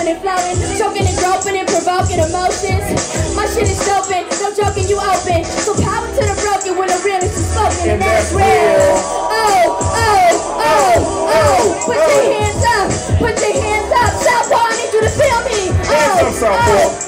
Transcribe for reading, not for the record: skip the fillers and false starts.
flowing and flowing, choking and groping and provoking emotions. My shit is open, no joking, you open. So power to the broken when the realness is spoken, and that's real. Oh, oh, oh, oh. Put your hands up, put your hands up. Southpaw, I need you to feel me. Oh, oh.